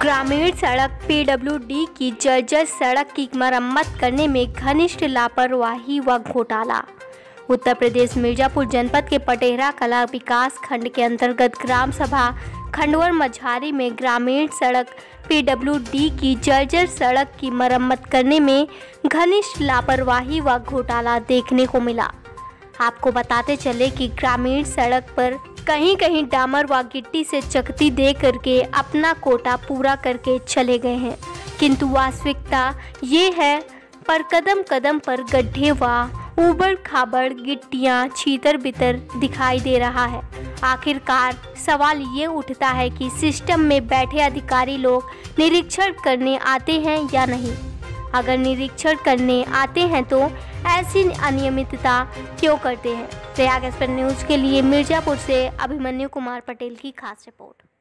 ग्रामीण सड़क पीडब्ल्यूडी की जर्जर सड़क की मरम्मत करने में घनिष्ठ लापरवाही व घोटाला। उत्तर प्रदेश मिर्जापुर जनपद के पटेहरा कला विकास खंड के अंतर्गत ग्राम सभा खंडवर मझारी में ग्रामीण सड़क पीडब्ल्यूडी की जर्जर सड़क की मरम्मत करने में घनिष्ठ लापरवाही व घोटाला देखने को मिला। आपको बताते चले कि ग्रामीण सड़क पर कहीं कहीं डामर व गिट्टी से चकती दे करके अपना कोटा पूरा करके चले गए हैं, किंतु वास्तविकता ये है पर कदम कदम पर गड्ढे व ऊबड़ खाबड़ गिट्टियां छीतर बितर दिखाई दे रहा है। आखिरकार सवाल ये उठता है कि सिस्टम में बैठे अधिकारी लोग निरीक्षण करने आते हैं या नहीं। अगर निरीक्षण करने आते हैं तो ऐसी अनियमितता क्यों करते हैं। प्रयाग एक्सप्रेस न्यूज़ के लिए मिर्जापुर से अभिमन्यु कुमार पटेल की खास रिपोर्ट।